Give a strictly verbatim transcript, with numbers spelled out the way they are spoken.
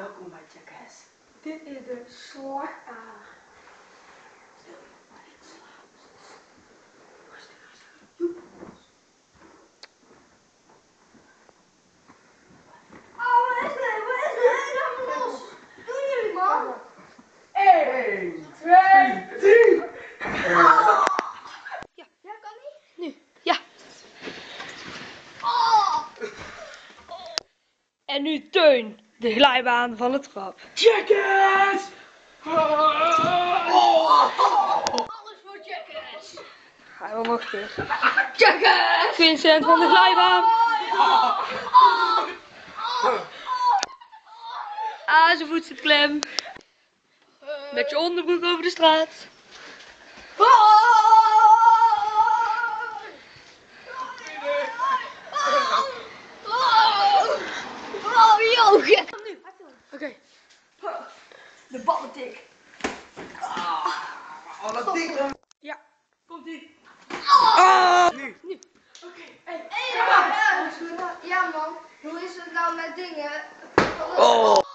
Welkom bij Jackass. Dit is de slag A. Stil, maar niet slapen. Rustig, rustig. Joep. Oh, wat is dit? Wat is dit? Laat me los. Wat doen jullie, man? één, twee, drie. Oh. Ja. Ja, kan niet? Nu, ja. Oh. En nu Teun, de glijbaan van de trap. Jackass! Oh. Alles voor Jackass. Ga wel nog terug. Jackass! Vincent van de glijbaan. Ah, zijn voet zit klem. Met je onderbroek over de straat. Oh, joh! Oké. De ballentik. Oh, dat ding dan. Ja, komt ie. Ah! Nu. Nu. Oké. Hey, hey, ja, ja, ja, man. Hoe is het nou met dingen? Oh.